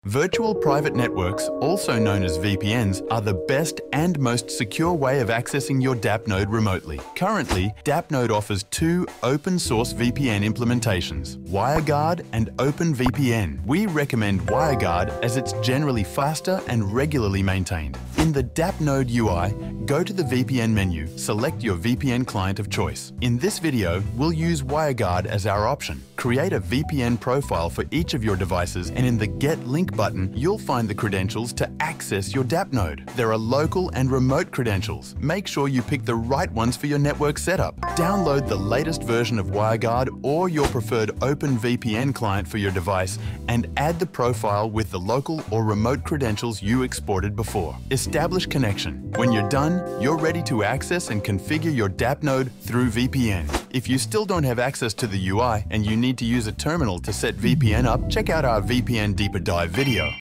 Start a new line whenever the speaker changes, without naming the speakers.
Virtual private networks, also known as VPNs, are the best and most secure way of accessing your Dappnode remotely. Currently, Dappnode offers two open-source VPN implementations, Wireguard and OpenVPN. We recommend Wireguard as it's generally faster and regularly maintained. In the Dappnode UI, go to the VPN menu, select your VPN client of choice. In this video, we'll use Wireguard as our option. Create a VPN profile for each of your devices, and in the Get Link button, you'll find the credentials to access your Dappnode. There are local and remote credentials. Make sure you pick the right ones for your network setup. Download the latest version of Wireguard or your preferred OpenVPN client for your device and add the profile with the local or remote credentials you exported before. Establish connection. When you're done, you're ready to access and configure your Dappnode through VPN. If you still don't have access to the UI and you need to use a terminal to set VPN up, check out our VPN deeper dive video.